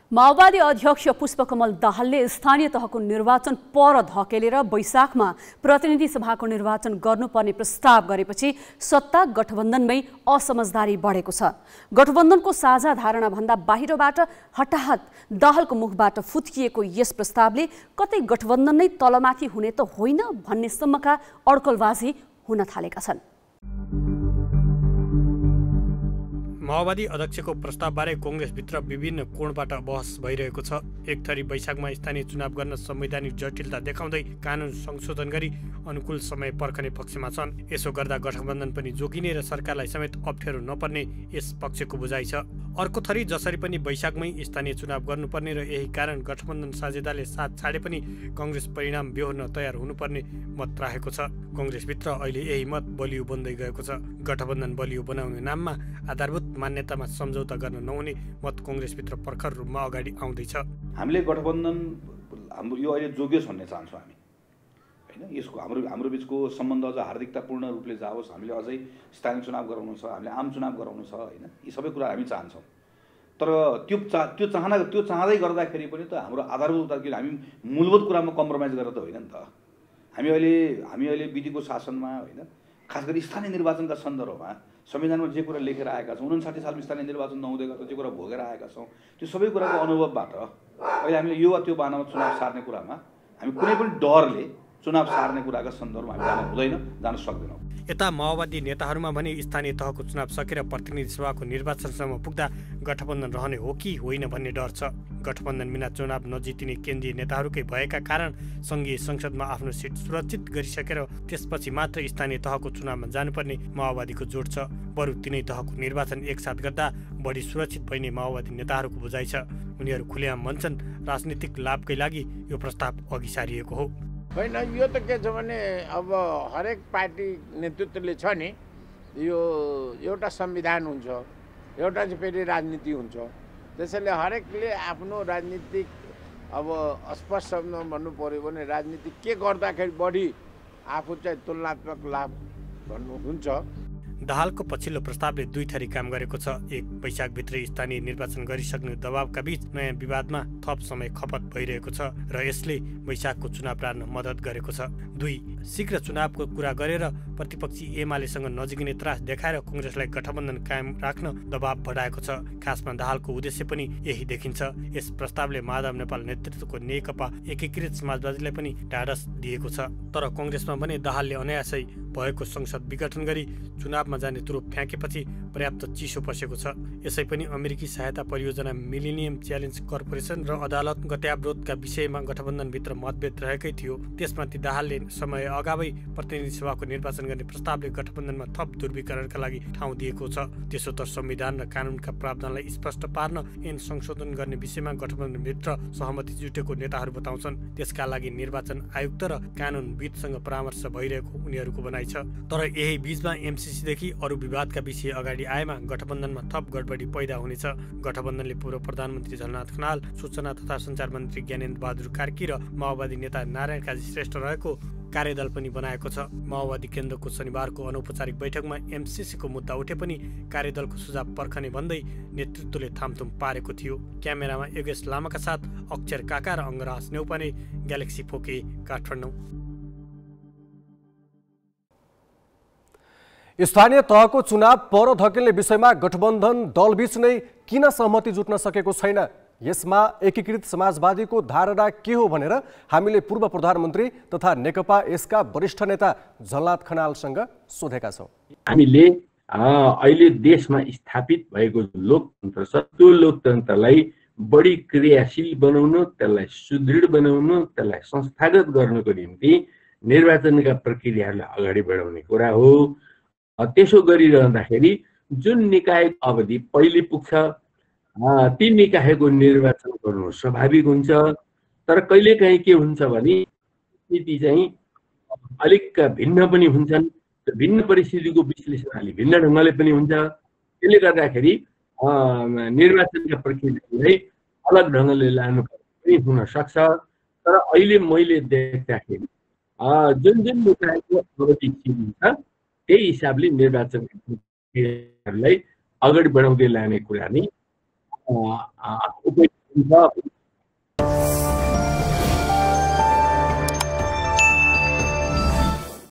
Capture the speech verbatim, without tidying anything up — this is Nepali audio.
माओवादी अध्यक्ष पुष्पकमल दाहालले स्थानीय तहको निर्वाचन पर धकेलेर वैशाखमा प्रतिनिधि सभाको निर्वाचन गर्नुपर्ने प्रस्ताव गरेपछि सत्ता गठबन्धनमै असमझदारी बढेको छ। गठबन्धनको साझा धारणा भन्दा बाहिरबाट हटाहट दाहालको मुखबाट फुत्किएको यस प्रस्तावले कतै गठबन्धन नै तलमाथि हुने त होइन भन्नेसम्मका अड्कलबाजी हुन थालेका छन्। माओवादी अध्यक्षको प्रस्तावबारे कांग्रेसभित्र विभिन्न कोणबाट बहस भइरहेको छ। एक थरी वैशाखमा स्थानीय चुनाव गर्न संवैधानिक जटिलता देखाउँदै कानुन संशोधन गरी अनुकूल समय पर्खने पक्षमा छन्। यसो गर्दा गठबन्धन पनि जोगिने र सरकारलाई समेत अप्ठ्यारो नपर्ने यस पक्षको बुझाइ छ। अर्को थरी जसरी पनि वैशाखमै स्थानीय चुनाव गर्नुपर्ने र यही कारण गठबन्धन साझेदारले साथ छाडे पनि कांग्रेस परिणाम बेहोर्न तयार हुनुपर्ने मत राखेको छ। कांग्रेसभित्र अहिले यही मत बलियो बन्दै गएको छ। गठबन्धन बलियो बनाउने नाममा आधारभूत मान्यतामा सम्झौता गर्न नहुने मत कांग्रेसभित्र प्रखर रूपमा अगाडि आउँदैछ। हामीले गठबन्धन हाम्रो यो अहिले जोगियोस् भन्ने चाहन्छौँ हामी, हैन? यसको हाम्रो हाम्रो बिचको सम्बन्ध अझ हार्दिकतापूर्ण रूपले जाओस्। हामीले अझै स्थानीय चुनाव गराउनु छ, हामीले आम चुनाव गराउनु छ, हैन? यी सबै कुरा हामी चाहन्छौँ। तर त्यो चा त्यो चाहना त्यो चाहँदै गर्दाखेरि पनि त हाम्रो आधारभूत कि हामी मूलभूत कुरामा कम्प्रोमाइज गरेर त होइन नि त। हामी अहिले हामी अहिले विधिको शासनमा, होइन, खास गरी स्थानीय निर्वाचनका सन्दर्भमा संविधानमा जे कुरा लेखेर आएका छौँ, उनन्साठी सालमा स्थानीय निर्वाचन नहुँदै गर्दा जे कुरा भोगेर आएका छौँ, त्यो सबै कुराको अनुभवबाट अहिले हामीले यो वा त्यो बानामा चुनाव सार्ने कुरामा हामी कुनै पनि डरले चुनाव सार्ने कुराका सन्दर्भमा हामी जान हुँदैन, जान सक्दैनौँ। यता माओवादी नेताहरूमा भने स्थानीय तहको चुनाव सकेर प्रतिनिधि सभाको निर्वाचनसम्म पुग्दा गठबन्धन रहने हो कि होइन भन्ने डर छ। गठबन्धन बिना चुनाव नजितिने केन्द्रीय नेताहरूकै भएका कारण सङ्घीय संसदमा आफ्नो सिट सुरक्षित गरिसकेर त्यसपछि मात्र स्थानीय तहको चुनावमा जानुपर्ने माओवादीको जोड छ। बरु तिनै तहको निर्वाचन एकसाथ गर्दा बढी सुरक्षित भइने माओवादी नेताहरूको बुझाइ छ। उनीहरू खुलेआम भन्छन् राजनीतिक लाभकै लागि यो प्रस्ताव अघि सारिएको हो। होइन, यो त के छ भने अब हरेक पार्टी नेतृत्वले छ नि, यो एउटा संविधान हुन्छ, एउटा चाहिँ फेरि राजनीति हुन्छ। त्यसैले हरेकले आफ्नो राजनीतिक अब स्पष्ट शब्दमा भन्नु पऱ्यो भने राजनीति के गर्दाखेरि बढी आफू चाहिँ तुलनात्मक लाभ भन्नुहुन्छ। दाहालको पछिल्लो प्रस्तावले दुई थरी काम गरेको छ। एक, वैशाखभित्रै स्थानीय निर्वाचन गरिसक्ने दबावका बीच नयाँ विवादमा थप समय खपत भइरहेको छ र यसले वैशाखको चुनाव टार्न मद्दत गरेको छ। दुई, शीघ्र चुनावको कुरा गरेर प्रतिपक्षी एमालेसँग नजिकिने त्रास देखाएर कांग्रेसलाई गठबन्धन कायम राख्न दबाव बढाएको छ। खासमा दाहालको उद्देश्य पनि यही देखिन्छ। यस प्रस्तावले माधव नेपाल नेतृत्वको नेकपा एकीकृत समाजवादीलाई पनि ढाडस दिएको छ। तर कांग्रेसमा भने दाहालले अनायासै भएको संसद विघटन गरी चुनावमा जाने तुरुप फ्याँकेपछि पर्याप्त चिसो पसेको छ। यसै पनि अमेरिकी सहायता परियोजना मिलेनियम च्यालेन्ज कर्पोरेसन र अदालत गत्यावरोधका विषयमा गठबन्धनभित्र मतभेद रहेकै थियो। त्यसमाथि दाहालले समय अगावै प्रतिनिधि सभाको निर्वाचन गर्ने प्रस्तावले गठबन्धनमा थप ध्रुवीकरणका लागि ठाउँ दिएको छ। त्यसो त संविधान र कानुनका प्रावधानलाई स्पष्ट पार्न ऐन संशोधन गर्ने विषयमा गठबन्धनभित्र सहमति जुटेको नेताहरू बताउँछन्। त्यसका लागि निर्वाचन आयुक्त र कानुनविदसँग परामर्श भइरहेको उनीहरूको भनाइ छ। तर यही बीचमा एमसीसीदेखि अरू विवादका विषय अगाडि आएमा गठबन्धनमा थप गडबडी पैदा हुनेछ। गठबन्धनले पूर्व प्रधानमन्त्री झलनाथ खनाल, सूचना तथा सञ्चार मन्त्री ज्ञानेन्द्र बहादुर कार्की र माओवादी नेता नारायण काजी श्रेष्ठ रहेको कार्यदल पनि बनाएको छ। माओवादी केन्द्रको शनिबारको अनौपचारिक बैठकमा एमसीसीको मुद्दा उठे पनि कार्यदलको सुझाव पर्खने भन्दै नेतृत्वले थामथुम पारेको थियो। क्यामेरामा योगेश लामाका साथ अक्षर काका र अङ्गराज नेउपाने, ग्यालेक्सी फोके, काठमाडौँ। स्थानीय तहको चुनाव पर धकेल्ने विषयमा गठबन्धन दलबीच नै किन सहमति जुट्न सकेको छैन? यसमा एकीकृत समाजवादीको धारणा के हो भनेर हामीले पूर्व प्रधानमन्त्री तथा नेकपा यसका वरिष्ठ नेता झलनाथ खनालसँग सोधेका छौँ। हामीले अहिले देशमा स्थापित भएको लोकतन्त्र छ, त्यो लोकतन्त्रलाई बढी क्रियाशील बनाउनु, त्यसलाई सुदृढ बनाउनु, त्यसलाई संस्थागत गर्नको निम्ति निर्वाचनका प्रक्रियाहरूलाई अगाडि बढाउने कुरा हो। त्यसो गरिरहँदाखेरि जुन निकायको अवधि पहिले पुग्छ ती निकायको निर्वाचन गर्नु स्वाभाविक हुन्छ। तर कहिलेकाहीँ के हुन्छ भने नीति चाहिँ अलिक भिन्न पनि हुन्छन्। भिन्न परिस्थितिको विश्लेषण अलि भिन्न ढङ्गले पनि हुन्छ। त्यसले गर्दाखेरि निर्वाचनका प्रक्रियालाई अलग ढङ्गले लानु पनि हुन सक्छ। तर अहिले मैले देख्दाखेरि जुन जुन निकायको अवधि छिन्छ त्यही हिसाबले निर्वाचन प्रक्रियाहरूलाई अगाडि बढाउँदै लाने कुरा नै हुन्छ।